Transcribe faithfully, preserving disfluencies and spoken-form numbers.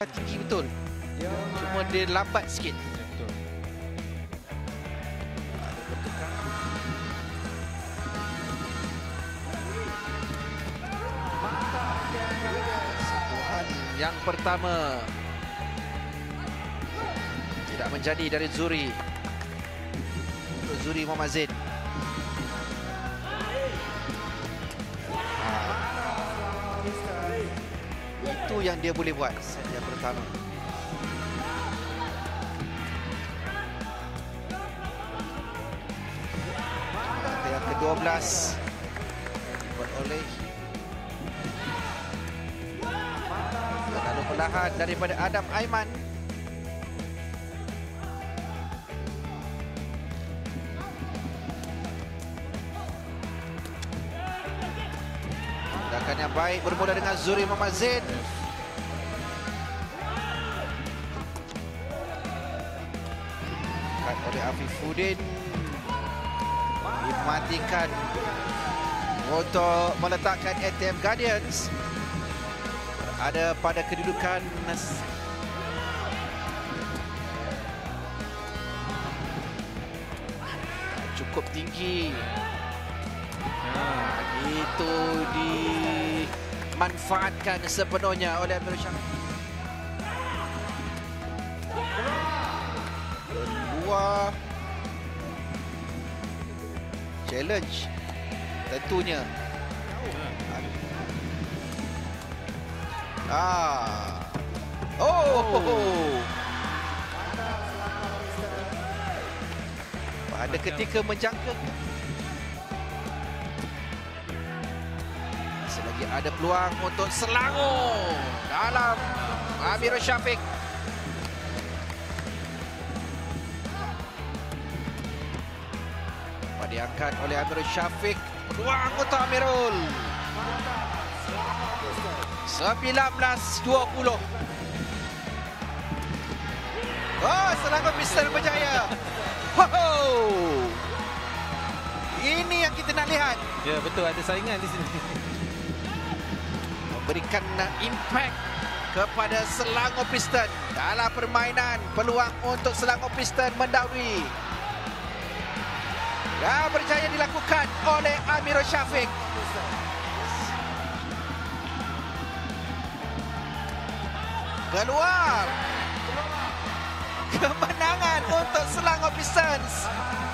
tinggi betul. Cuma dia lambat sikit. Ya, betul. Ada pertukaran. Sentuhan yang pertama tidak menjadi dari Zuri. Untuk Zuri Muhammad Zain. Itu yang dia boleh buat set yang pertama. Yang kedua belas dibuat oleh lalu perlahan daripada Adam Aiman. Tindakan yang baik bermula dengan Zuri Muhammad Zain. Cut oleh Afifuddin. Dimatikan untuk meletakkan A T M Guardians ada pada kedudukan cukup tinggi. Nah, itu dimanfaatkan sepenuhnya oleh Amirul Syafik. Kedua challenge tentunya. Ah. Oh. Pada ketika menjangka selagi ada peluang untuk Selangor dalam Amirul Syafik. Diangkat oleh Amirul Syafik. Peluang untuk Amirul. sembilan belas dua puluh. Oh, Selangor Pistons berjaya. Ho! Ini yang kita nak lihat. Ya, betul, ada saingan di sini. Memberikan impact kepada Selangor Pistons dalam permainan. Peluang untuk Selangor Pistons mendahului. Dan berjaya dilakukan oleh Amirul Syafik. Keluar. Kemenangan untuk Selangor Pistons.